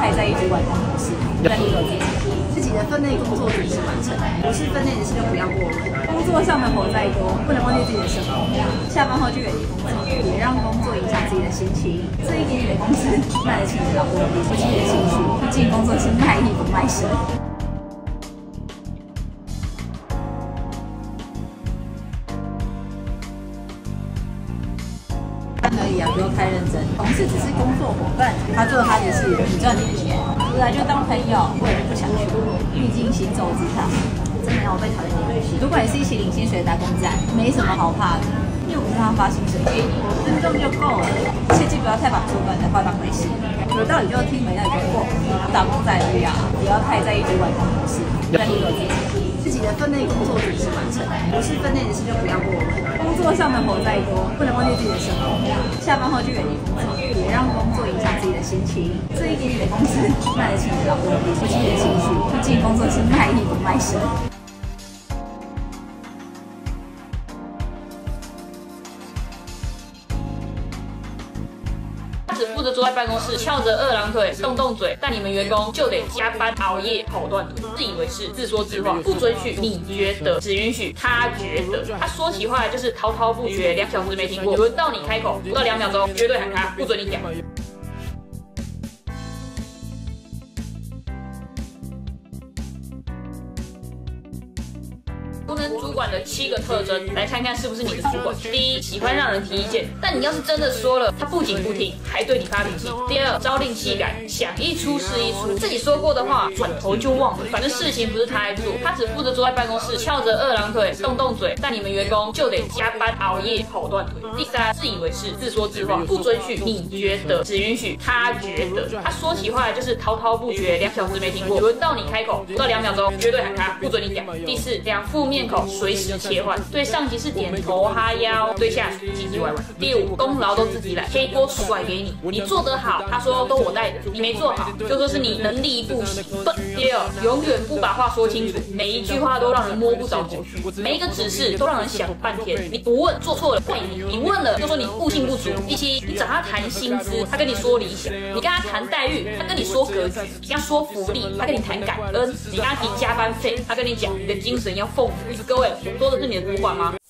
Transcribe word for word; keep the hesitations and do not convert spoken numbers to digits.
太在意主管的模式，在做自己。自己的分内工作准时完成，不是分内的事就不要过问。工作上的活再多，不能忘记自己的生活。下班后就远离工作，别让工作影响自己的心情。这一点点的工资卖得起你的劳动力，不起你的情绪。毕竟工作是卖艺不卖身。而已啊，不用太认真。同事只是工作伙伴，他做他的事，你赚你的钱。出来就当朋友，我也就不想去。毕竟行走职场，真的让我被讨厌的游戏。如果你是一起领薪水的打工仔，没什么好怕的，又不是他发薪水给你，尊重就够了。切记不要太把主管的话当回事，有道理就听，没道理就过。打工仔而已啊，不要太在意主管的模式，在做自己。自己的分内工作准时完成，不是分内的事就不要过问。工作上的活再多，不能忘记自己的生活。下班后就远离工作，别让工作影响自己的心情。这一点点的工资卖得起你的劳动力，不起你的情绪。毕竟工作是卖艺不卖身。 只负责坐在办公室翘着二郎腿动动嘴，但你们员工就得加班熬夜跑断腿，自以为是，自说自话，不准许你觉得，只允许他觉得。他说起话来就是滔滔不绝，两小时没听过，轮到你开口，不到两秒钟绝对喊卡，不准你讲。不能主管的七个特征，来看看是不是你的主管。第一，喜欢让人提意见，但你要是真的说了，他不仅不听，还对你发脾气。第二，朝令夕改，想一出是一出，自己说过的话转头就忘了。反正事情不是他来做，他只负责坐在办公室翘着二郎腿动动嘴，但你们员工就得加班熬夜跑断腿。第三，自以为是，自说自话，不准许你觉得，只允许他觉得。他说起话来就是滔滔不绝，两小时没听过，轮到你开口，不到两秒钟绝对喊卡，不准你讲。第四，两副面孔随时切换，对上级是点头哈腰，对下属唧唧歪歪。第五，功劳都自己来，黑锅甩给你，你做得好，他说都我带的，你没做好，就说是你能力不行，笨。第六，永远不把话说清楚，每一句话都让人摸不着头绪，每一个指示都让人想半天。你不问，做错了怪你；你问了，就说你悟性不足。第七，你找他谈薪资，他跟你说理想；你跟他谈待遇，他跟你说格局；你跟他说福利，他跟你谈感恩；你跟他提加班费，他跟你讲你的精神要奉福。各位，我说的是你的主管吗？